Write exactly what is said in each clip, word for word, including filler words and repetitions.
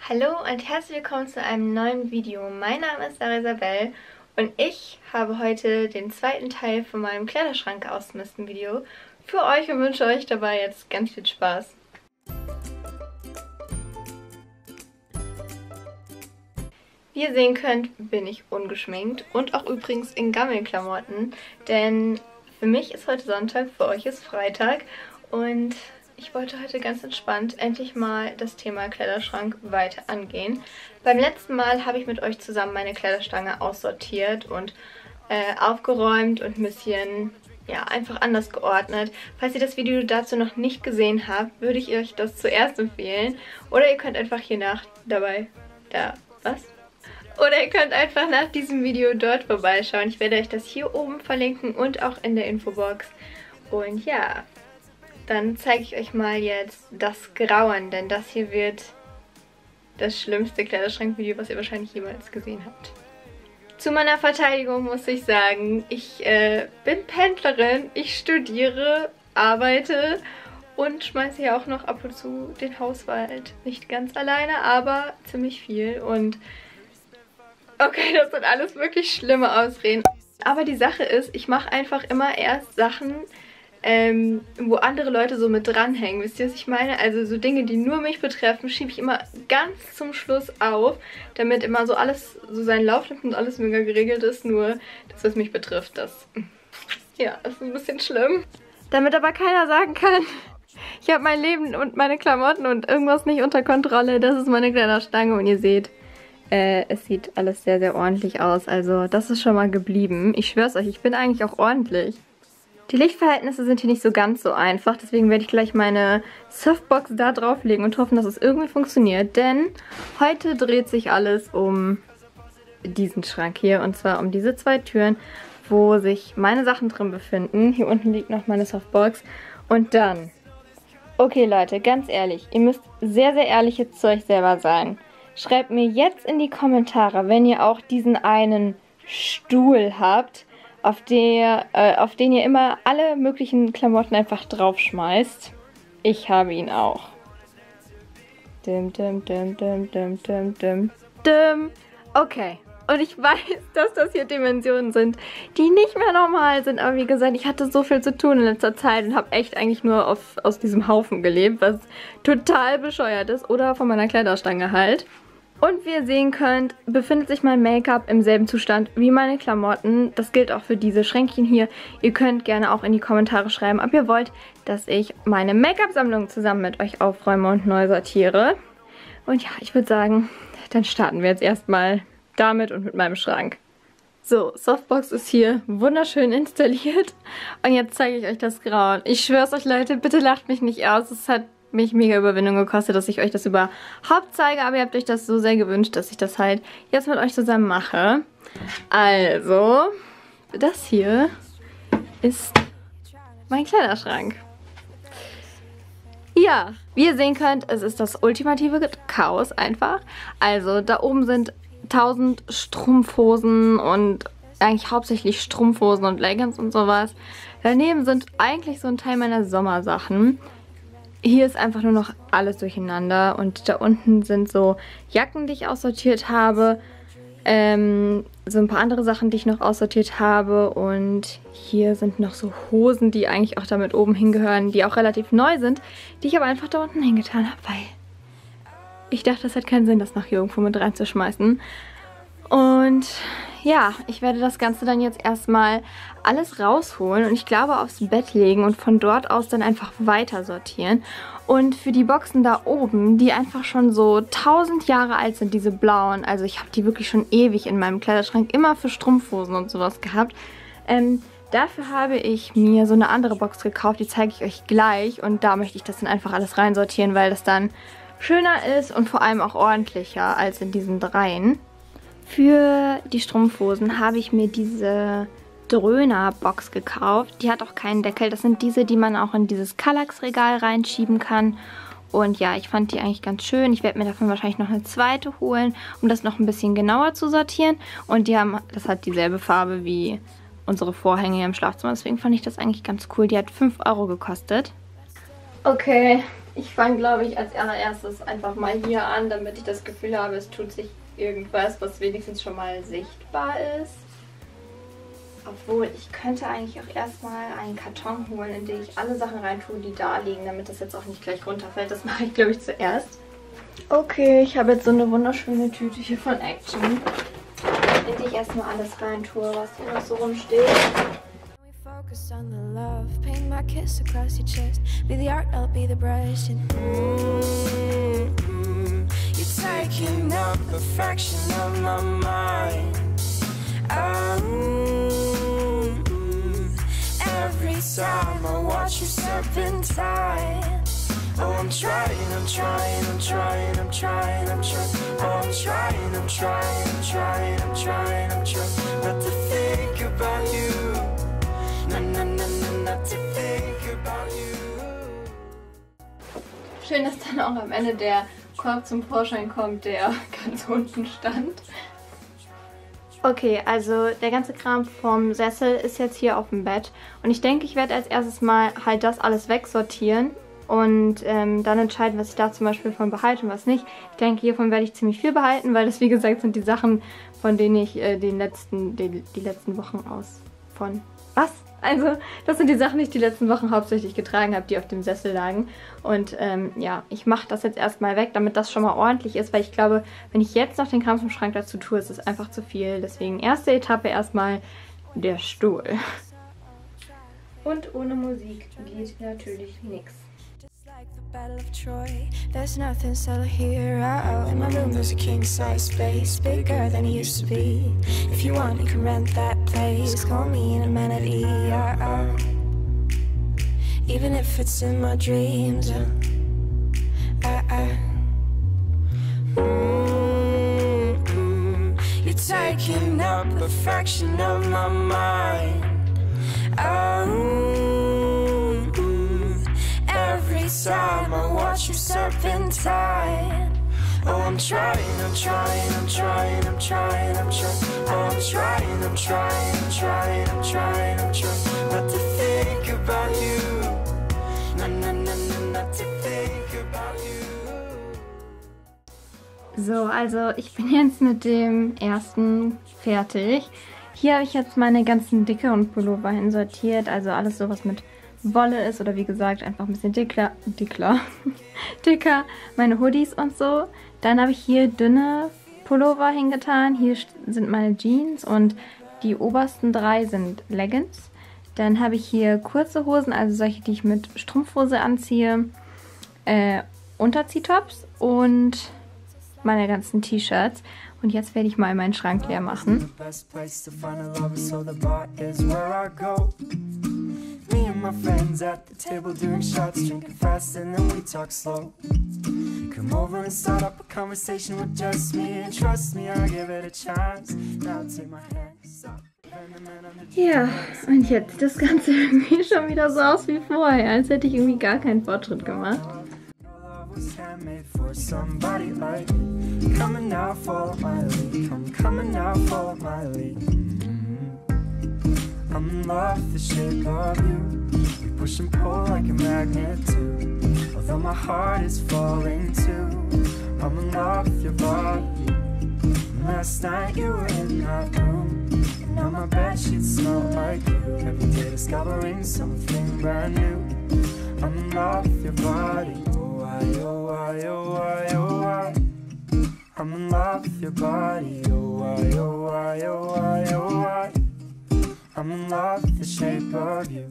Hallo und herzlich willkommen zu einem neuen Video. Mein Name ist Sarah Isabel und ich habe heute den zweiten Teil von meinem Kleiderschrank ausmisten Video für euch und wünsche euch dabei jetzt ganz viel Spaß. Wie ihr sehen könnt, bin ich ungeschminkt und auch übrigens in Gammelklamotten, denn für mich ist heute Sonntag, für euch ist Freitag und ich wollte heute ganz entspannt endlich mal das Thema Kleiderschrank weiter angehen. Beim letzten Mal habe ich mit euch zusammen meine Kleiderstange aussortiert und äh, aufgeräumt und ein bisschen, ja, einfach anders geordnet. Falls ihr das Video dazu noch nicht gesehen habt, würde ich euch das zuerst empfehlen. Oder ihr könnt einfach hier nach, dabei, da, was? Oder ihr könnt einfach nach diesem Video dort vorbeischauen. Ich werde euch das hier oben verlinken und auch in der Infobox. Und ja, dann zeige ich euch mal jetzt das Grauen, denn das hier wird das schlimmste Kleiderschrankvideo, was ihr wahrscheinlich jemals gesehen habt. Zu meiner Verteidigung muss ich sagen, ich äh, bin Pendlerin, ich studiere, arbeite und schmeiße ja auch noch ab und zu den Haushalt. Nicht ganz alleine, aber ziemlich viel. Und okay, das sind alles wirklich schlimme Ausreden. Aber die Sache ist, ich mache einfach immer erst Sachen, Ähm, wo andere Leute so mit dranhängen. Wisst ihr, was ich meine? Also so Dinge, die nur mich betreffen, schiebe ich immer ganz zum Schluss auf, damit immer so alles so seinen Lauf nimmt und alles mega geregelt ist. Nur das, was mich betrifft, das, ja, ist ein bisschen schlimm. Damit aber keiner sagen kann, ich habe mein Leben und meine Klamotten und irgendwas nicht unter Kontrolle. Das ist meine Kleiderstange und ihr seht, äh, es sieht alles sehr, sehr ordentlich aus. Also das ist schon mal geblieben. Ich schwör's euch, ich bin eigentlich auch ordentlich. Die Lichtverhältnisse sind hier nicht so ganz so einfach, deswegen werde ich gleich meine Softbox da drauflegen und hoffen, dass es irgendwie funktioniert. Denn heute dreht sich alles um diesen Schrank hier, und zwar um diese zwei Türen, wo sich meine Sachen drin befinden. Hier unten liegt noch meine Softbox. Und dann, okay Leute, ganz ehrlich, ihr müsst sehr, sehr ehrlich jetzt zu euch selber sein. Schreibt mir jetzt in die Kommentare, wenn ihr auch diesen einen Stuhl habt, auf, der, äh, auf den ihr immer alle möglichen Klamotten einfach draufschmeißt. Ich habe ihn auch. Dim, dim, dim, dim, dim, dim, dim, dim. Okay. Und ich weiß, dass das hier Dimensionen sind, die nicht mehr normal sind. Aber wie gesagt, ich hatte so viel zu tun in letzter Zeit und habe echt eigentlich nur auf, aus diesem Haufen gelebt, was total bescheuert ist. Oder von meiner Kleiderstange halt. Und wie ihr sehen könnt, befindet sich mein Make-up im selben Zustand wie meine Klamotten. Das gilt auch für diese Schränkchen hier. Ihr könnt gerne auch in die Kommentare schreiben, ob ihr wollt, dass ich meine Make-up-Sammlung zusammen mit euch aufräume und neu sortiere. Und ja, ich würde sagen, dann starten wir jetzt erstmal damit und mit meinem Schrank. So, Softbox ist hier wunderschön installiert. Und jetzt zeige ich euch das Grauen. Ich schwör's euch, Leute, bitte lacht mich nicht aus. Es hat mich mega Überwindung gekostet, dass ich euch das überhaupt zeige, aber ihr habt euch das so sehr gewünscht, dass ich das halt jetzt mit euch zusammen mache. Also, das hier ist mein Kleiderschrank. Ja, wie ihr sehen könnt, es ist das ultimative Chaos einfach. Also, da oben sind tausend Strumpfhosen und eigentlich hauptsächlich Strumpfhosen und Leggings und sowas. Daneben sind eigentlich so ein Teil meiner Sommersachen. Hier ist einfach nur noch alles durcheinander und da unten sind so Jacken, die ich aussortiert habe, ähm, so ein paar andere Sachen, die ich noch aussortiert habe, und hier sind noch so Hosen, die eigentlich auch damit oben hingehören, die auch relativ neu sind, die ich aber einfach da unten hingetan habe, weil ich dachte, es hat keinen Sinn, das nach hier irgendwo mit reinzuschmeißen. Und ja, ich werde das Ganze dann jetzt erstmal alles rausholen und ich glaube aufs Bett legen und von dort aus dann einfach weiter sortieren. Und für die Boxen da oben, die einfach schon so tausend Jahre alt sind, diese blauen, also ich habe die wirklich schon ewig in meinem Kleiderschrank, immer für Strumpfhosen und sowas gehabt. Ähm, dafür habe ich mir so eine andere Box gekauft, die zeige ich euch gleich, und da möchte ich das dann einfach alles reinsortieren, weil das dann schöner ist und vor allem auch ordentlicher als in diesen dreien. Für die Strumpfhosen habe ich mir diese Dröhner-Box gekauft. Die hat auch keinen Deckel. Das sind diese, die man auch in dieses Kallax-Regal reinschieben kann. Und ja, ich fand die eigentlich ganz schön. Ich werde mir davon wahrscheinlich noch eine zweite holen, um das noch ein bisschen genauer zu sortieren. Und die haben, das hat dieselbe Farbe wie unsere Vorhänge hier im Schlafzimmer. Deswegen fand ich das eigentlich ganz cool. Die hat fünf Euro gekostet. Okay, Ich fange, glaube ich, als allererstes einfach mal hier an, damit ich das Gefühl habe, es tut sich irgendwas, was wenigstens schon mal sichtbar ist. Obwohl, ich könnte eigentlich auch erstmal einen Karton holen, in den ich alle Sachen reintue, die da liegen, damit das jetzt auch nicht gleich runterfällt. Das mache ich, glaube ich, zuerst. Okay, ich habe jetzt so eine wunderschöne Tüte hier von Action, in die ich erstmal alles reintue, was hier noch so rumsteht. Focus on the love, paint my kiss across your chest. Be the art, I'll be the brush. And mm-hmm, you're taking up a fraction of my mind. Um, every time I watch you serpentine. Oh, I'm trying, I'm trying, I'm trying, I'm trying, I'm trying. Oh, I'm trying, I'm trying, I'm trying, I'm trying, I'm trying not to think about you. Na, na, na, na, not to think about you. Schön, dass dann auch am Ende der Korb zum Vorschein kommt, der ganz unten stand. Okay, also der ganze Kram vom Sessel ist jetzt hier auf dem Bett. Und ich denke, ich werde als erstes mal halt das alles wegsortieren. Und ähm, dann entscheiden, was ich da zum Beispiel von behalte und was nicht. Ich denke, hiervon werde ich ziemlich viel behalten, weil das, wie gesagt, sind die Sachen, von denen ich äh, den letzten, die, die letzten Wochen aus von... Was? Also, das sind die Sachen, die ich die letzten Wochen hauptsächlich getragen habe, die auf dem Sessel lagen. Und ähm, ja, ich mache das jetzt erstmal weg, damit das schon mal ordentlich ist, weil ich glaube, wenn ich jetzt noch den Kram vom Schrank dazu tue, ist es einfach zu viel. Deswegen erste Etappe erstmal der Stuhl. Und ohne Musik geht natürlich nichts. The Battle of Troy, there's nothing subtle here. Oh, in my room there's a king-size space, bigger than it used to be. If you want, you can rent that place. Call me an amenity. Oh, even if it's in my dreams. Oh, oh. Mm-hmm. You're taking up a fraction of my mind. Oh. Every time I watch you serpentine. Oh, I'm trying, I'm trying, I'm trying, I'm trying, I'm trying. Oh, I'm trying, I'm trying, I'm trying, I'm trying, I'm trying not to think about you. No, no, no, no, not to think about you. So, also ich bin jetzt mit dem ersten fertig. Hier habe ich jetzt meine ganzen dickeren Pullover hinsortiert, also alles sowas mit Wolle ist oder wie gesagt einfach ein bisschen dicker, dicker, dicker, meine Hoodies und so. Dann habe ich hier dünne Pullover hingetan. Hier sind meine Jeans und die obersten drei sind Leggings. Dann habe ich hier kurze Hosen, also solche, die ich mit Strumpfhose anziehe, äh, Unterziehtops und meine ganzen T-Shirts. Und jetzt werde ich mal meinen Schrank leer machen. Me and my friends at the table doing shots, drinking fast and then we talk slow. Come over and start up a conversation with just me, and trust me, I'll give it a chance. Now take my hand, stop. Ja, und jetzt sieht das Ganze irgendwie schon wieder so aus wie vorher, als hätte ich irgendwie gar keinen Fortschritt gemacht. I'm in love with the shape of you. We push and pull like a magnet too. Although my heart is falling too. I'm in love with your body. Last night you were in that room, and now my bedsheets smell like you. Every day discovering something brand new. I'm in love with your body. Oh I, oh I, oh I, oh I. I'm in love with your body. Oh I, oh I, oh I, oh I. I'm in love with the shape of you.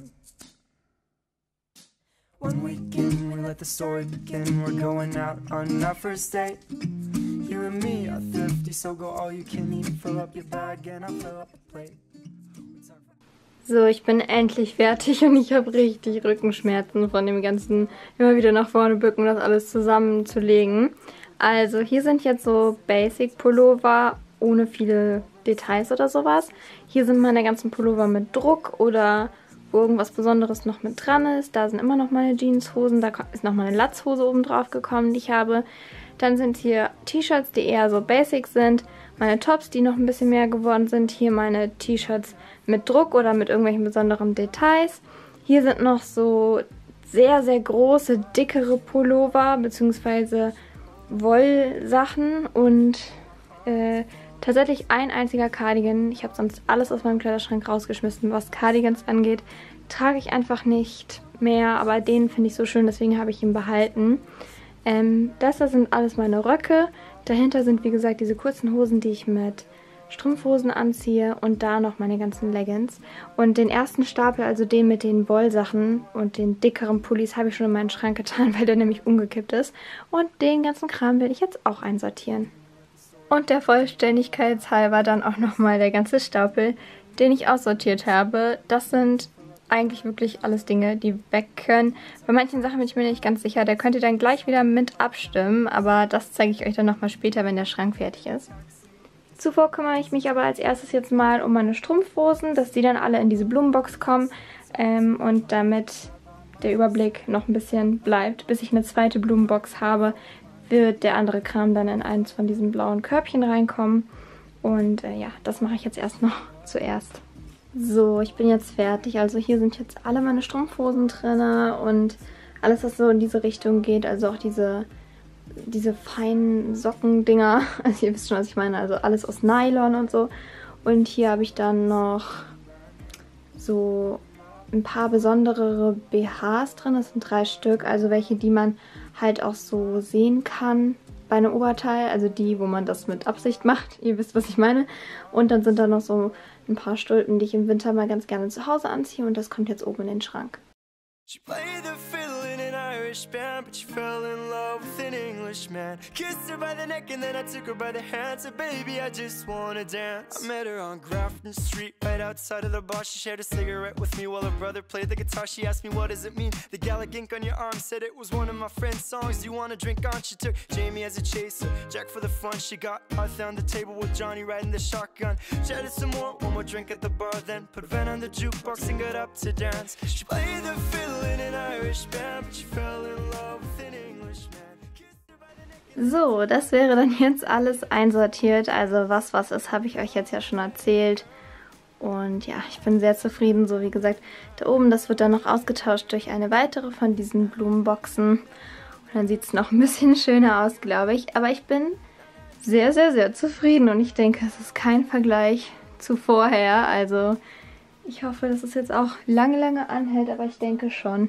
One weekend, we let the story begin. We're going out on our first date. You and me are thrifty, so go all you can eat. Fill up your bag and I'll fill up the plate. So, ich bin endlich fertig und ich habe richtig Rückenschmerzen von dem ganzen immer wieder nach vorne bücken, das alles zusammenzulegen. Also, hier sind jetzt so Basic Pullover ohne viele Details oder sowas. Hier sind meine ganzen Pullover mit Druck oder wo irgendwas Besonderes noch mit dran ist. Da sind immer noch meine Jeanshosen. Da ist noch meine Latzhose oben drauf gekommen, die ich habe. Dann sind hier T-Shirts, die eher so basic sind. Meine Tops, die noch ein bisschen mehr geworden sind. Hier meine T-Shirts mit Druck oder mit irgendwelchen besonderen Details. Hier sind noch so sehr, sehr große, dickere Pullover bzw. Wollsachen und äh, tatsächlich ein einziger Cardigan. Ich habe sonst alles aus meinem Kleiderschrank rausgeschmissen, was Cardigans angeht. Trage ich einfach nicht mehr, aber den finde ich so schön, deswegen habe ich ihn behalten. Ähm, das da sind alles meine Röcke. Dahinter sind, wie gesagt, diese kurzen Hosen, die ich mit Strumpfhosen anziehe und da noch meine ganzen Leggings. Und den ersten Stapel, also den mit den Wollsachen und den dickeren Pullis, habe ich schon in meinen Schrank getan, weil der nämlich umgekippt ist. Und den ganzen Kram werde ich jetzt auch einsortieren. Und der Vollständigkeit halber dann auch nochmal der ganze Stapel, den ich aussortiert habe. Das sind eigentlich wirklich alles Dinge, die weg können. Bei manchen Sachen bin ich mir nicht ganz sicher. Da könnt ihr dann gleich wieder mit abstimmen. Aber das zeige ich euch dann nochmal später, wenn der Schrank fertig ist. Zuvor kümmere ich mich aber als erstes jetzt mal um meine Strumpfhosen, dass die dann alle in diese Blumenbox kommen. Ähm, und damit der Überblick noch ein bisschen bleibt, bis ich eine zweite Blumenbox habe, wird der andere Kram dann in eins von diesen blauen Körbchen reinkommen. Und äh, ja, das mache ich jetzt erst noch zuerst. So, ich bin jetzt fertig. Also hier sind jetzt alle meine Strumpfhosen drin und alles, was so in diese Richtung geht. Also auch diese, diese feinen Sockendinger. Also ihr wisst schon, was ich meine. Also alles aus Nylon und so. Und hier habe ich dann noch so ein paar besondere B Hs drin. Das sind drei Stück. Also welche, die man halt auch so sehen kann bei einem Oberteil. Also die, wo man das mit Absicht macht. Ihr wisst, was ich meine. Und dann sind da noch so ein paar Stulpen, die ich im Winter mal ganz gerne zu Hause anziehe. Und das kommt jetzt oben in den Schrank. She played the fiddle in an Irish band, but she fell in love with an Englishman. Kissed her by the neck and then I took her by the hand. Said, baby, I just wanna dance. I met her on Grafton Street, right outside of the bar. She shared a cigarette with me while her brother played the guitar. She asked me, what does it mean? The gallic ink on your arm said it was one of my friend's songs. Do you wanna drink on? She took Jamie as a chaser, Jack for the fun. She got Arthur on the table with Johnny riding the shotgun. Chatted some more, one more drink at the bar, then put Van on the jukebox and got up to dance. She played the fiddle. So, das wäre dann jetzt alles einsortiert. Also was was ist, habe ich euch jetzt ja schon erzählt. Und ja, ich bin sehr zufrieden. So wie gesagt, da oben, das wird dann noch ausgetauscht durch eine weitere von diesen Blumenboxen. Und dann sieht es noch ein bisschen schöner aus, glaube ich. Aber ich bin sehr, sehr, sehr zufrieden. Und ich denke, es ist kein Vergleich zu vorher. Also ich hoffe, dass es jetzt auch lange, lange anhält. Aber ich denke schon.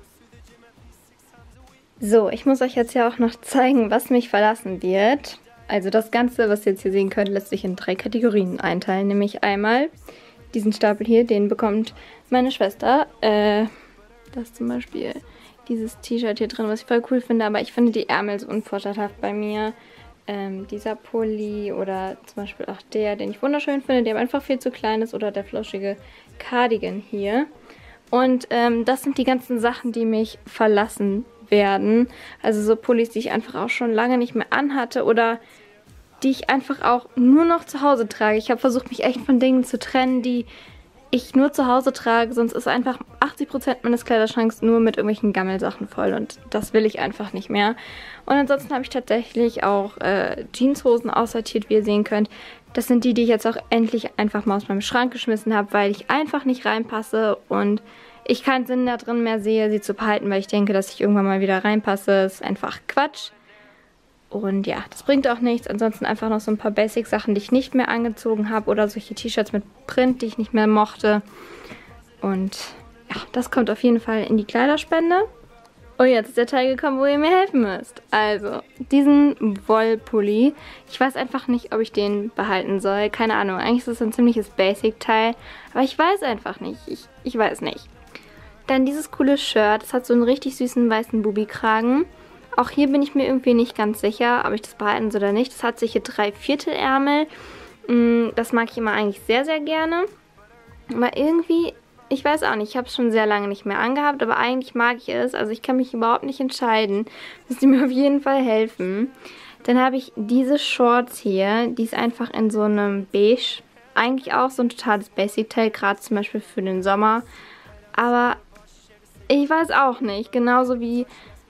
So, ich muss euch jetzt ja auch noch zeigen, was mich verlassen wird. Also das Ganze, was ihr jetzt hier sehen könnt, lässt sich in drei Kategorien einteilen. Nämlich einmal diesen Stapel hier, den bekommt meine Schwester. Äh, da ist zum Beispiel dieses T-Shirt hier drin, was ich voll cool finde. Aber ich finde die Ärmel so unvorteilhaft bei mir. Ähm, dieser Pulli oder zum Beispiel auch der, den ich wunderschön finde, der aber einfach viel zu klein ist. Oder der flauschige Cardigan hier. Und ähm, das sind die ganzen Sachen, die mich verlassen werden. Also so Pullis, die ich einfach auch schon lange nicht mehr anhatte oder die ich einfach auch nur noch zu Hause trage. Ich habe versucht, mich echt von Dingen zu trennen, die ich nur zu Hause trage. Sonst ist einfach achtzig Prozent meines Kleiderschranks nur mit irgendwelchen Gammelsachen voll und das will ich einfach nicht mehr. Und ansonsten habe ich tatsächlich auch äh, Jeanshosen aussortiert, wie ihr sehen könnt. Das sind die, die ich jetzt auch endlich einfach mal aus meinem Schrank geschmissen habe, weil ich einfach nicht reinpasse und ich keinen Sinn da drin mehr sehe, sie zu behalten, weil ich denke, dass ich irgendwann mal wieder reinpasse. Das ist einfach Quatsch. Und ja, das bringt auch nichts. Ansonsten einfach noch so ein paar Basic-Sachen, die ich nicht mehr angezogen habe. Oder solche T-Shirts mit Print, die ich nicht mehr mochte. Und ja, das kommt auf jeden Fall in die Kleiderspende. Und jetzt ist der Teil gekommen, wo ihr mir helfen müsst. Also, diesen Wollpulli. Ich weiß einfach nicht, ob ich den behalten soll. Keine Ahnung, eigentlich ist das ein ziemliches Basic-Teil. Aber ich weiß einfach nicht. Ich, ich weiß nicht. Dann dieses coole Shirt. Das hat so einen richtig süßen weißen Bubi-Kragen. Auch hier bin ich mir irgendwie nicht ganz sicher, ob ich das behalten soll oder nicht. Das hat solche drei Viertelärmel. Das mag ich immer eigentlich sehr, sehr gerne. Aber irgendwie, ich weiß auch nicht, ich habe es schon sehr lange nicht mehr angehabt, aber eigentlich mag ich es. Also ich kann mich überhaupt nicht entscheiden. Müsst ihr mir auf jeden Fall helfen. Dann habe ich diese Shorts hier. Die ist einfach in so einem Beige. Eigentlich auch so ein totales Basic-Teil, gerade zum Beispiel für den Sommer. Aber ich weiß auch nicht. Genauso wie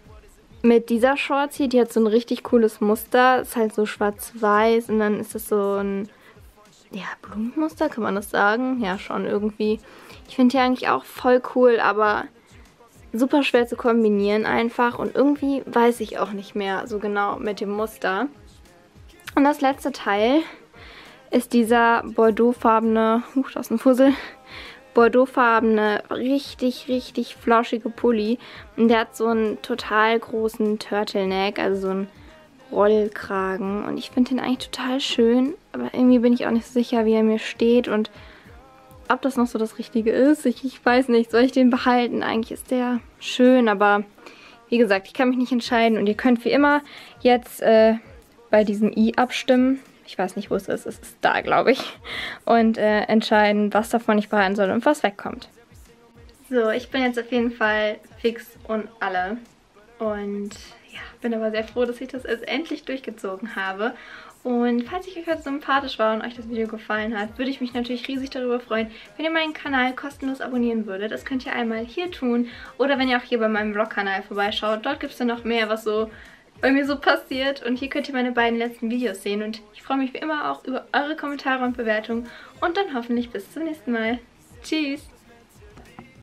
mit dieser Shorts hier. Die hat so ein richtig cooles Muster. Ist halt so schwarz-weiß und dann ist das so ein, ja, Blumenmuster, kann man das sagen? Ja, schon irgendwie. Ich finde die eigentlich auch voll cool, aber super schwer zu kombinieren einfach und irgendwie weiß ich auch nicht mehr so genau mit dem Muster. Und das letzte Teil ist dieser bordeauxfarbene, huch, das ist ein Fussel, bordeauxfarbene, richtig, richtig flauschige Pulli. Und der hat so einen total großen Turtleneck, also so einen Rollkragen. Und ich finde den eigentlich total schön, aber irgendwie bin ich auch nicht so sicher, wie er mir steht und ob das noch so das Richtige ist. Ich, ich weiß nicht, soll ich den behalten? Eigentlich ist der schön, aber wie gesagt, ich kann mich nicht entscheiden. Und ihr könnt wie immer jetzt äh, bei diesem i abstimmen. Ich weiß nicht, wo es ist. Es ist da, glaube ich. Und äh, entscheiden, was davon ich behalten soll und was wegkommt. So, ich bin jetzt auf jeden Fall fix und alle. Und ja, bin aber sehr froh, dass ich das jetzt endlich durchgezogen habe. Und falls ich euch heute sympathisch war und euch das Video gefallen hat, würde ich mich natürlich riesig darüber freuen, wenn ihr meinen Kanal kostenlos abonnieren würdet. Das könnt ihr einmal hier tun oder wenn ihr auch hier bei meinem Vlog-Kanal vorbeischaut. Dort gibt es dann noch mehr, was so bei mir so passiert. Und hier könnt ihr meine beiden letzten Videos sehen. Und ich freue mich wie immer auch über eure Kommentare und Bewertungen. Und dann hoffentlich bis zum nächsten Mal. Tschüss!